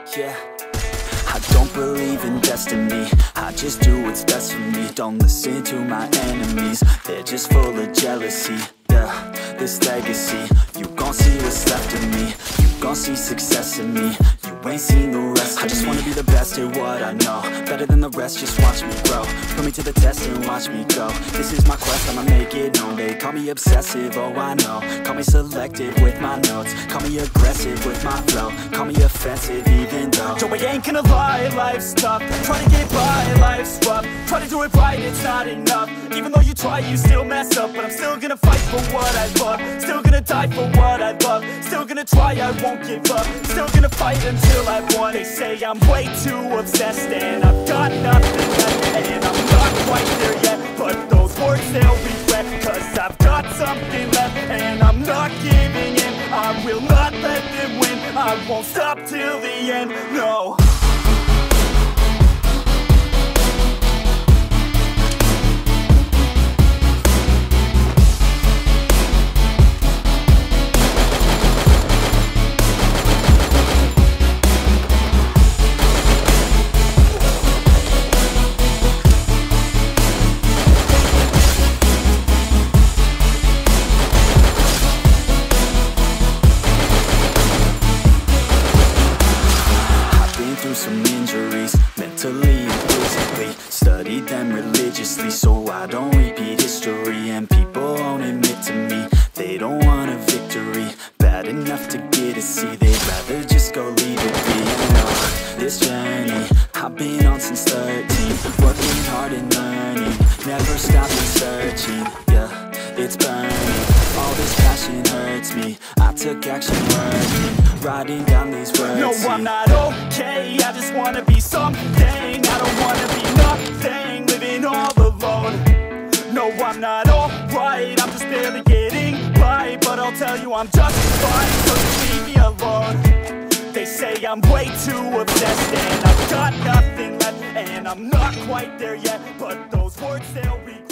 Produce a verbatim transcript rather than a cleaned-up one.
yeah. I don't believe in destiny, I just do what's best for me. Don't listen to my enemies, they're just full of jealousy. Yeah, this legacy, you gon' see what's left of me. You gon' see success in me, you ain't seen the rest of me. I just wanna be the best at what I know, better than the rest, just watch me grow. Put me to the test and watch me go. This is my quest, I'ma make it known. They call me obsessive, oh I know. Call me selective with my notes, call me aggressive with my flow, call me offensive even though Joe, I ain't gonna lie, life's tough. Try to get by, life's rough. Try to do it right, it's not enough. Even though you try, you still mess up. But I'm still gonna fight for what I love, still gonna die for what I love, still gonna try, I won't give up, still gonna fight until I won. They say I'm way too obsessed and I've got nothing left, and I'm not quite there yet, but those words they'll regret, cause I've got something left and I'm not giving in. I will not let them win, I won't stop till the end, no. Some injuries, mentally and physically. Studied them religiously so I don't repeat history. And people won't admit to me they don't want a victory bad enough to get a C. They'd rather just go leave it be. I know this journey I've been on since thirteen, working hard and learning, never stopping searching. Yeah, it's burning, all this passion hurts me. I took action working, writing down these words. No, I'm not okay, I just wanna be something. I don't wanna be nothing, living all alone. No, I'm not alright, I'm just barely getting by. But I'll tell you I'm just fine, so just leave me alone. They say I'm way too obsessed and I've got nothing left, and I'm not quite there yet, but those words they'll regret.